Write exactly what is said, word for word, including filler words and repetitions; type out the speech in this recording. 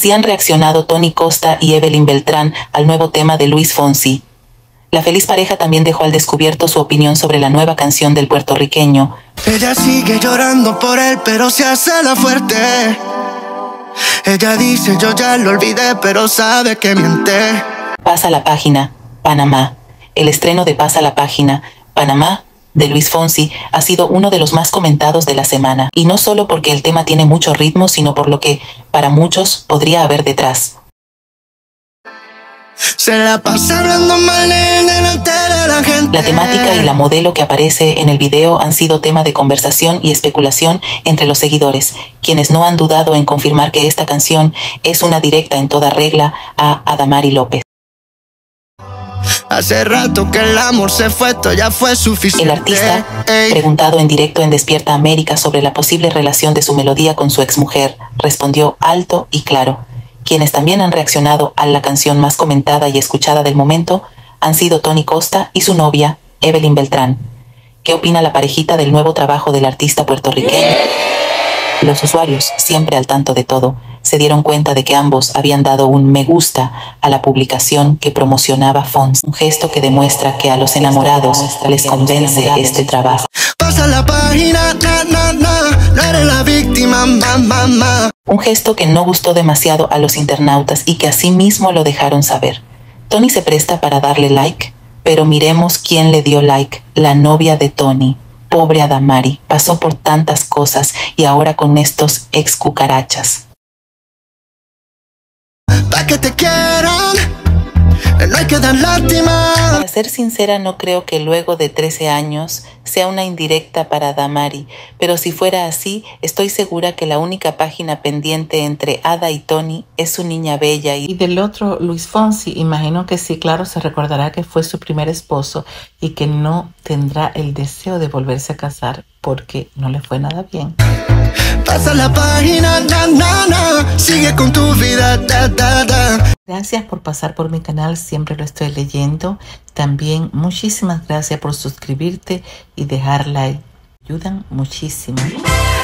Así han reaccionado Tony Costa y Evelyn Beltrán al nuevo tema de Luis Fonsi. La feliz pareja también dejó al descubierto su opinión sobre la nueva canción del puertorriqueño. Ella sigue llorando por él, pero se hace la fuerte. Ella dice, yo ya lo olvidé, pero sabe que miente. Pasa la página, Panamá. El estreno de Pasa la página, Panamá, de Luis Fonsi, ha sido uno de los más comentados de la semana. Y no solo porque el tema tiene mucho ritmo, sino por lo que, para muchos, podría haber detrás. Se la pasa hablando mal delante de la gente. La temática y la modelo que aparece en el video han sido tema de conversación y especulación entre los seguidores, quienes no han dudado en confirmar que esta canción es una directa en toda regla a Adamari López. Hace rato que el amor se fue, esto ya fue suficiente. El artista, preguntado en directo en Despierta América sobre la posible relación de su melodía con su exmujer, respondió alto y claro. Quienes también han reaccionado a la canción más comentada y escuchada del momento han sido Tony Costa y su novia, Evelyn Beltrán. ¿Qué opina la parejita del nuevo trabajo del artista puertorriqueño? Los usuarios, siempre al tanto de todo, se dieron cuenta de que ambos habían dado un me gusta a la publicación que promocionaba Fonsi, un gesto que demuestra que a los enamorados les convence este trabajo. Pasa la página, na, na, na, no eres la víctima, ma, ma, ma. Un gesto que no gustó demasiado a los internautas y que asimismo lo dejaron saber. Tony se presta para darle like, pero miremos quién le dio like, la novia de Tony. Pobre Adamari, pasó por tantas cosas y ahora con estos ex cucarachas. Pa' que te quieran, no hay que dar lástima. Para ser sincera, no creo que luego de trece años sea una indirecta para Adamari, pero si fuera así, estoy segura que la única página pendiente entre Ada y Tony es su niña bella. Y, y del otro, Luis Fonsi, imagino que sí, claro, se recordará que fue su primer esposo y que no tendrá el deseo de volverse a casar porque no le fue nada bien. Pasa la página, na, na, na, sigue con tu vida, da, da, da. Gracias por pasar por mi canal, siempre lo estoy leyendo. También muchísimas gracias por suscribirte y dejar like, ayudan muchísimo.